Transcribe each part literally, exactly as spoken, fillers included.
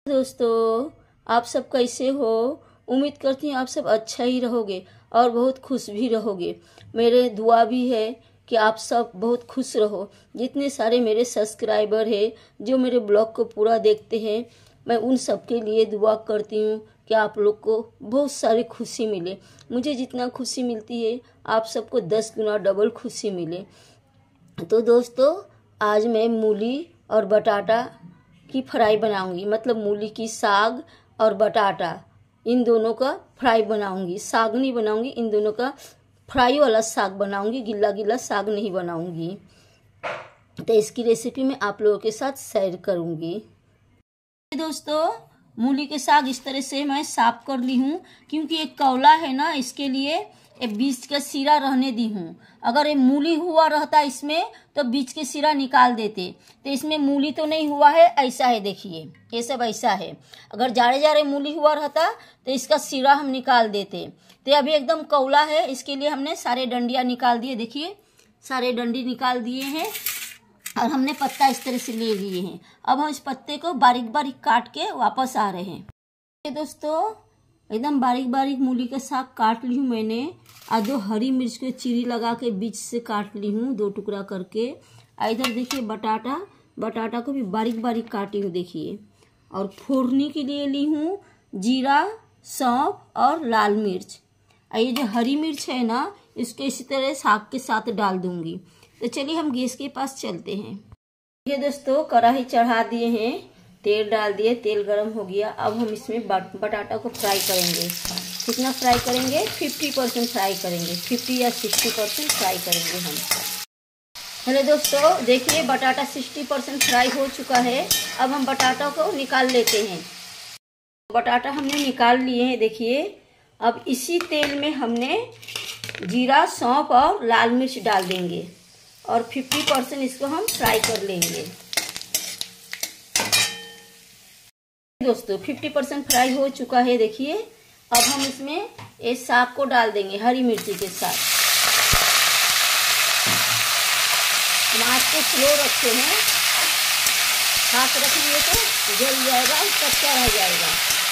दोस्तों, आप सब कैसे हो। उम्मीद करती हूँ आप सब अच्छा ही रहोगे और बहुत खुश भी रहोगे। मेरे दुआ भी है कि आप सब बहुत खुश रहो। जितने सारे मेरे सब्सक्राइबर हैं जो मेरे ब्लॉग को पूरा देखते हैं, मैं उन सब के लिए दुआ करती हूँ कि आप लोग को बहुत सारी खुशी मिले। मुझे जितना खुशी मिलती है आप सबको दस गुना डबल खुशी मिले। तो दोस्तों, आज मैं मूली और बटाटा की फ्राई बनाऊंगी, मतलब मूली की साग और बटाटा इन दोनों का फ्राई बनाऊंगी। साग नहीं बनाऊंगी, इन दोनों का फ्राई वाला साग बनाऊंगी, गिल्ला गिल्ला साग नहीं बनाऊंगी। तो इसकी रेसिपी मैं आप लोगों के साथ शेयर करूंगी। दोस्तों, मूली के साग इस तरह से मैं साफ कर ली हूँ, क्योंकि एक कौला है ना, इसके लिए ये बीच का सिरा रहने दी हूँ। अगर ये मूली हुआ रहता इसमें तो बीच के सिरा निकाल देते, तो इसमें मूली तो नहीं हुआ है। ऐसा है, देखिए ये सब ऐसा है। अगर जाड़े जाड़े मूली हुआ रहता तो इसका सिरा हम निकाल देते। तो अभी एकदम कौला है, इसके लिए हमने सारे डंडियाँ निकाल दिए। देखिए सारे डंडी निकाल दिए हैं और हमने पत्ता इस तरह से ले लिए हैं। अब हम इस पत्ते को बारीक बारीक काट के वापस आ रहे हैं। दोस्तों, एकदम बारीक बारीक मूली का साग काट ली हूँ मैंने। और दो हरी मिर्च के चीरी लगा के बीच से काट ली हूँ, दो टुकड़ा करके। इधर देखिए बटाटा बटाटा को भी बारीक बारीक काटी हूँ, देखिए। और फोड़नी के लिए ली हूँ जीरा, सौंफ और लाल मिर्च। और ये जो हरी मिर्च है ना, इसको इसी तरह साग के साथ डाल दूंगी। तो चलिए हम गैस के पास चलते हैं। ये दोस्तों, कढ़ाई चढ़ा दिए हैं, तेल डाल दिए, तेल गरम हो गया। अब हम इसमें बटाटा को फ्राई करेंगे। कितना फ्राई करेंगे? पचास परसेंट फ्राई करेंगे, पचास या साठ परसेंट फ्राई करेंगे हम। हेलो दोस्तों, देखिए बटाटा साठ परसेंट फ्राई हो चुका है। अब हम बटाटा को निकाल लेते हैं। बटाटा हमने निकाल लिए हैं, देखिए। अब इसी तेल में हमने जीरा, सौंफ और लाल मिर्च डाल देंगे और पचास परसेंट इसको हम फ्राई कर लेंगे। दोस्तों, पचास परसेंट फ्राई हो चुका है, देखिए। अब हम इसमें इस साग को डाल देंगे हरी मिर्ची के साथ। हम आँच को स्लो रखते हैं, हाथ रखेंगे तो जल जाएगा और कच्चा रह जाएगा।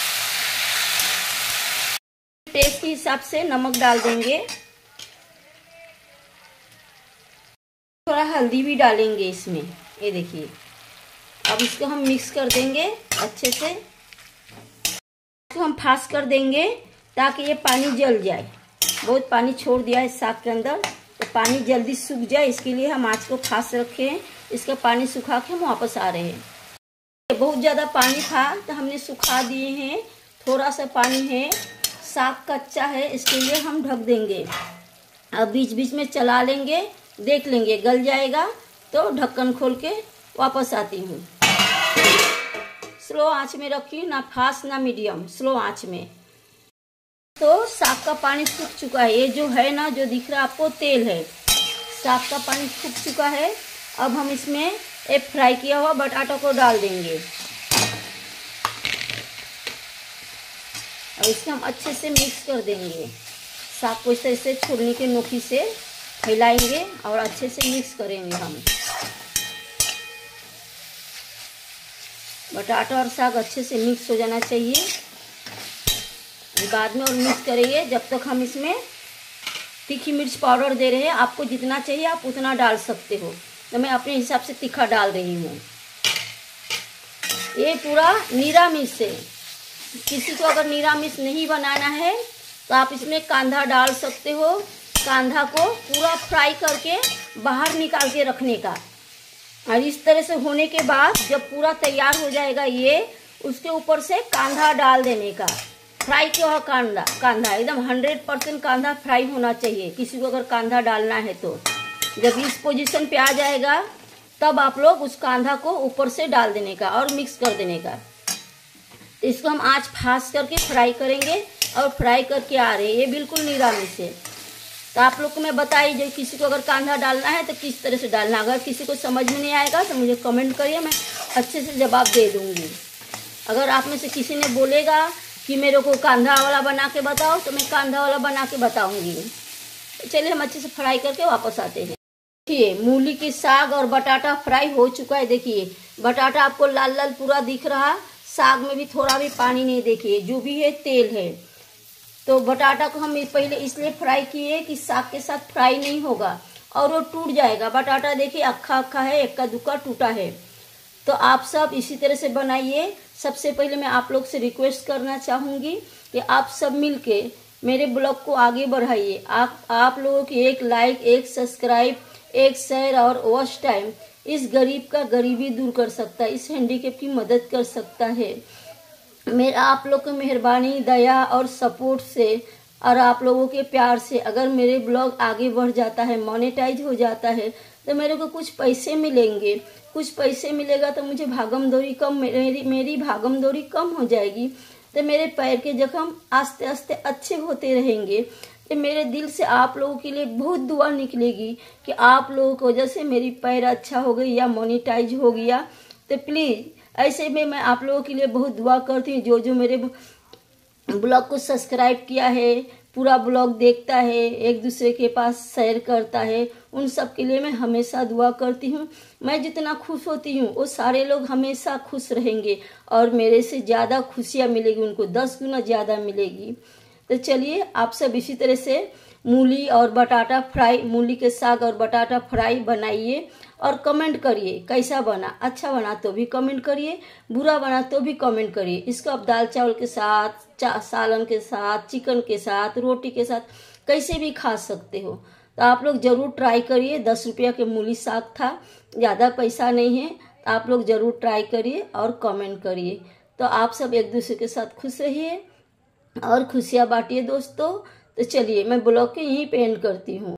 टेस्ट के हिसाब से नमक डाल देंगे, थोड़ा हल्दी भी डालेंगे इसमें, ये देखिए। अब इसको हम मिक्स कर देंगे अच्छे से। इसको हम फास्ट कर देंगे ताकि ये पानी जल जाए। बहुत पानी छोड़ दिया है साग के अंदर, तो पानी जल्दी सूख जाए, इसके लिए हम आँच को फास्ट रखे हैं। इसका पानी सुखा के हम वापस आ रहे हैं। बहुत ज़्यादा पानी था तो हमने सुखा दिए हैं। थोड़ा सा पानी है, साग कच्चा है, इसके लिए हम ढक देंगे। अब बीच बीच में चला लेंगे, देख लेंगे, गल जाएगा तो ढक्कन खोल के वापस आती हूँ। स्लो आंच में रखी, ना फास्ट ना मीडियम, स्लो आंच में। तो साग का पानी सूख चुका है। ये जो है ना, जो दिख रहा है आपको, तेल है। साग का पानी सूख चुका है। अब हम इसमें एक फ्राई किया हुआ बटाटा को डाल देंगे और इसको हम अच्छे से मिक्स कर देंगे। साग को इस तरह से छुरनी के नोकी से फैलाएंगे और अच्छे से मिक्स करेंगे हम। बटाटा और साग अच्छे से मिक्स हो जाना चाहिए। बाद में और मिक्स करेंगे जब तक हम इसमें तीखी मिर्च पाउडर दे रहे हैं। आपको जितना चाहिए आप उतना डाल सकते हो, तो मैं अपने हिसाब से तीखा डाल रही हूँ। ये पूरा निरामिष है। किसी को अगर निरामिष नहीं बनाना है तो आप इसमें कांदा डाल सकते हो। कांदा को पूरा फ्राई करके बाहर निकाल के रखने का। और इस तरह से होने के बाद जब पूरा तैयार हो जाएगा ये, उसके ऊपर से कांदा डाल देने का। फ्राई किया हुआ कांदा कांदा एकदम हंड्रेड परसेंट कांदा फ्राई होना चाहिए। किसी को अगर कांदा डालना है तो जब इस पोजीशन पे आ जाएगा तब आप लोग उस कांदा को ऊपर से डाल देने का और मिक्स कर देने का। इसको हम आँच फास्ट करके फ्राई करेंगे और फ्राई करके आ रहे हैं। ये बिल्कुल निरामिष है। तो आप लोग को मैं बताई, जो किसी को अगर कांदा डालना है तो किस तरह से डालना। अगर किसी को समझ में नहीं आएगा तो मुझे कमेंट करिए, मैं अच्छे से जवाब दे दूँगी। अगर आप में से किसी ने बोलेगा कि मेरे को कांदा वाला बना के बताओ तो मैं कांदा वाला बना के बताऊँगी। तो चलिए हम अच्छे से फ्राई करके वापस आते हैं। देखिए मूली की साग और बटाटा फ्राई हो चुका है। देखिए बटाटा आपको लाल लाल पूरा दिख रहा, साग में भी थोड़ा भी पानी नहीं, देखिए जो भी है तेल है। तो बटाटा को हम पहले इसलिए फ्राई किए कि साग के साथ फ्राई नहीं होगा और वो टूट जाएगा। बटाटा देखिए अक्खा अक्खा है, इक्का दुक्का टूटा है। तो आप सब इसी तरह से बनाइए। सबसे पहले मैं आप लोग से रिक्वेस्ट करना चाहूँगी कि आप सब मिलके मेरे ब्लॉग को आगे बढ़ाइए। आप आप लोगों की एक लाइक, एक सब्सक्राइब, एक शेयर और वॉच टाइम इस गरीब का गरीबी दूर कर सकता है, इस हैंडीकैप की मदद कर सकता है। मेरा आप लोग की मेहरबानी, दया और सपोर्ट से और आप लोगों के प्यार से अगर मेरे ब्लॉग आगे बढ़ जाता है, मोनेटाइज हो जाता है, तो मेरे को कुछ पैसे मिलेंगे। कुछ पैसे मिलेगा तो मुझे भागम दौड़ी कम मेरी मेरी भागम दौड़ी कम हो जाएगी। तो मेरे पैर के जख्म आस्ते आस्ते अच्छे होते रहेंगे। तो मेरे दिल से आप लोगों के लिए बहुत दुआ निकलेगी कि आप लोगों की वजह से मेरी पैर अच्छा हो गई या मोनेटाइज हो गया। तो प्लीज़ ऐसे में मैं आप लोगों के लिए बहुत दुआ करती हूँ। जो जो मेरे ब्लॉग को सब्सक्राइब किया है, पूरा ब्लॉग देखता है, एक दूसरे के पास शेयर करता है, उन सब के लिए मैं हमेशा दुआ करती हूँ। मैं जितना खुश होती हूँ वो सारे लोग हमेशा खुश रहेंगे और मेरे से ज़्यादा खुशियाँ मिलेगी, उनको दस गुना ज़्यादा मिलेगी। तो चलिए आप सब इसी तरह से मूली और बटाटा फ्राई, मूली के साग और बटाटा फ्राई बनाइए और कमेंट करिए कैसा बना। अच्छा बना तो भी कमेंट करिए, बुरा बना तो भी कमेंट करिए। इसको आप दाल चावल के साथ, चा सालन के साथ, चिकन के साथ, रोटी के साथ कैसे भी खा सकते हो। तो आप लोग ज़रूर ट्राई करिए। दस रुपया के मूली साग था, ज़्यादा पैसा नहीं है। तो आप लोग ज़रूर ट्राई करिए और कमेंट करिए। तो आप सब एक दूसरे के साथ खुश रहिए और खुशियाँ बांटिए दोस्तों। तो चलिए मैं ब्लॉग के यहीं पे एंड करती हूँ।